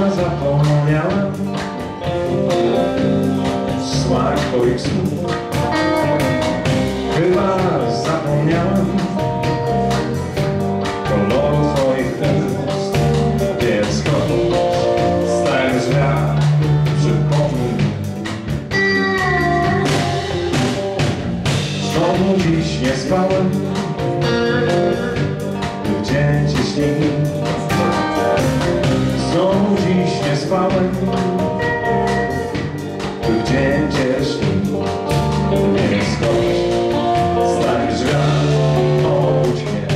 Chyba zapomniałem smak twoich słów. Chyba zapomniałem koloru twoich ust. Więc chodź, stań z dnia, przypomnij. Znowu dziś nie spałem, by dzień ci śnił. Znowu dziś nie spałem, by w dzień cię śnił. Więc chodź, stań w drzwiach, obudź mnie.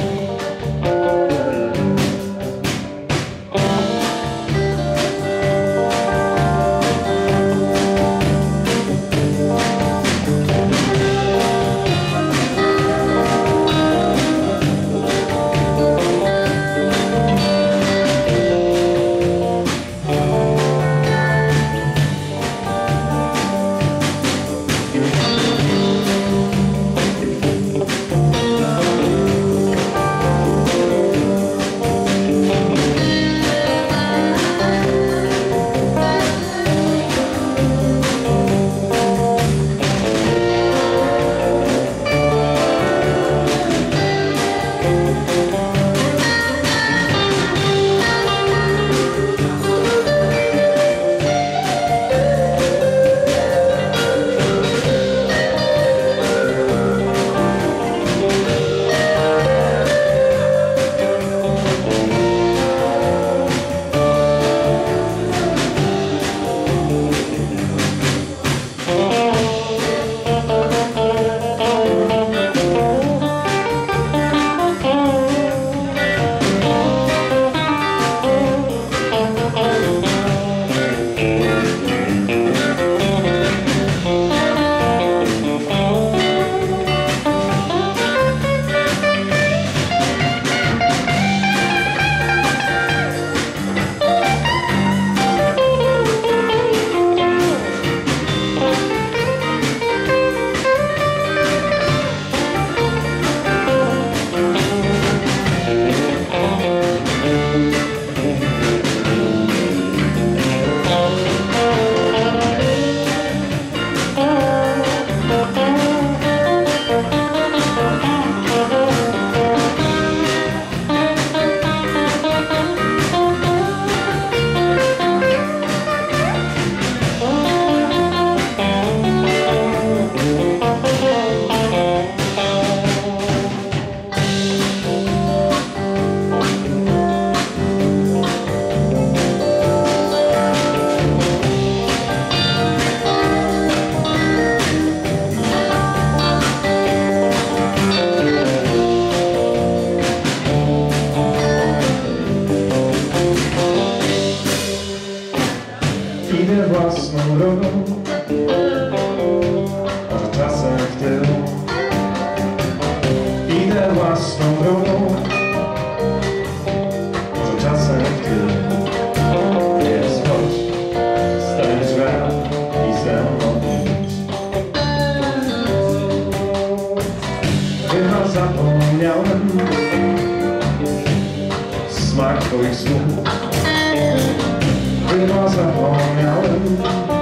Idę własną drogą, może czasem w tył. Idę własną drogą, może czasem w tył. Więc chodź, stań w drzwiach i ze mną idź. Chyba zapomniałem smak twoich słów. Chyba zapomniałem